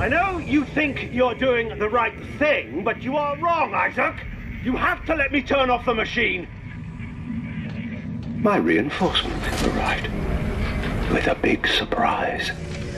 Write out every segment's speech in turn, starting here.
I know you think you're doing the right thing, but you are wrong, Isaac. You have to let me turn off the machine. My reinforcement arrived with a big surprise.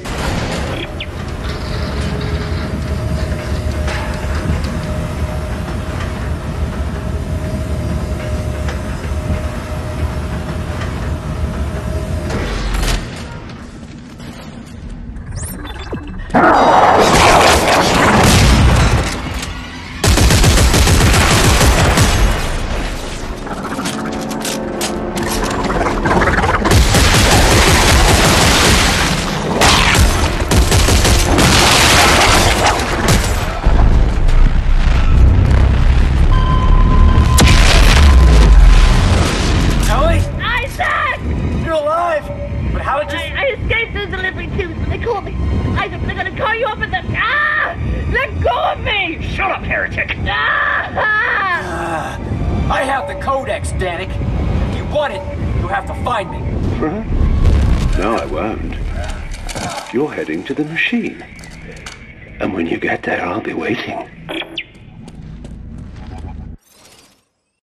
I have the codex, Danik. If you want it, you have to find me. No, I won't. You're heading to the machine. And when you get there, I'll be waiting.